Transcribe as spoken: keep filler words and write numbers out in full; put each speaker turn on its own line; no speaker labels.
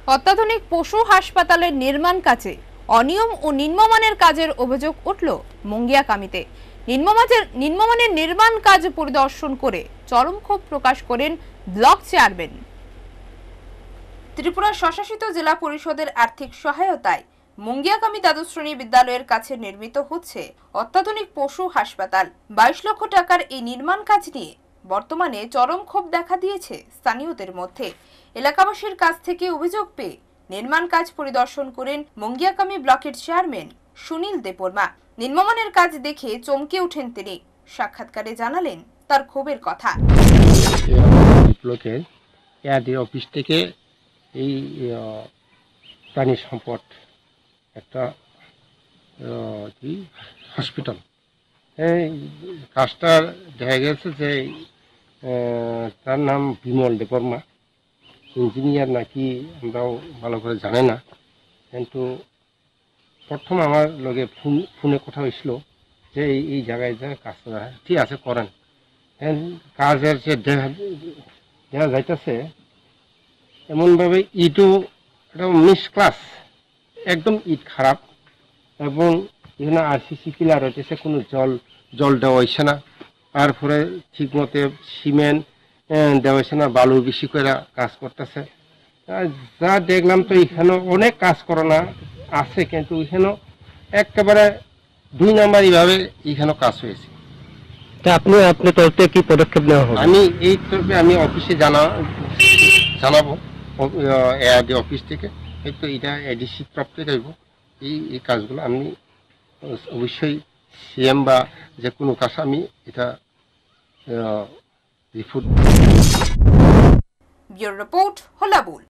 অত্যাধুনিক পশু হাসপাতালের নির্মাণ কাজে অনিয়ম ও নিম্নমানের কাজের অভিযোগ উঠল মুঙ্গিয়াকামীতে। নিম্নমানের নিম্নমানের নির্মাণ কাজ পরিদর্শন করে চরম ক্ষোভ প্রকাশ করেন ব্লক চেয়ারম্যান। ত্রিপুরা স্বশাসিত জেলা পরিষদের আর্থিক সহায়তায় মুঙ্গিয়াকামী দ্বাদশ শ্রেণী বিদ্যালয়ের কাছে নির্মিত হচ্ছে অত্যাধুনিক পশু হাসপাতাল। বাইশ লক্ষ টাকার এই নির্মাণ কাজ নিয়ে বর্তমানে চরম ক্ষোভ দেখা দিয়েছে স্থানীয়দের মধ্যে। এলাকাবাসীর কাছ থেকে অভিযোগ পেয়ে নির্মাণ কাজ পরিদর্শন করেন মুঙ্গিয়াকামী ব্লকের চেয়ারম্যান সুনীল দেববর্মা। নিম্নমানের কাজ দেখে চমকে ওঠেন তিনি। সাক্ষাৎকারে জানালেন তার ক্ষোভের কথা।
ব্লকের এআরডি অফিস থেকে এই প্রাণী সম্পদ একটা কি হসপিটাল, এই কাজটা দেখা গেছে যে তার নাম বিমল দেববর্মা, ইঞ্জিনিয়ার নাকি আমরাও ভালো করে জানি না, কিন্তু প্রথম আমার লগে ফোন ফোনে কথা হয়েছিল যে এই এই জায়গায় যে কাজটা ঠিক আছে করেন। কাজের যে দেখা দেখা যাইতেছে এমনভাবে ইটও একটা মিস ক্লাস, একদম ইট খারাপ, এবং এখানে আরসিসি পিলার হইতেছে, কোনো জল জল দেওয়া হয়েছে না, তারপরে ঠিক মতো সিমেন্ট দেওয়া হয়েছে না, বালু বেশি করে কাজ করতেছে। যা দেখলাম তো এখানে অনেক কাজ করানো আছে, কিন্তু এখানে একেবারে দুই নাম্বার এইভাবে এখানে কাজ হয়েছে।
আপনি আপনার তরফ থেকে কি পদক্ষেপ নেওয়া হবে?
আমি এই তরফে আমি অফিসে জানা জানাবো এআরডি অফিস থেকে, তো এটা এডিসি প্রাপ্ত যাইব। এই এই কাজগুলো আমি অবশ্যই সিএম বা যে কোনো কাজ আমি এটা রিপোর্ট।
Bureau report, হোলাবুল।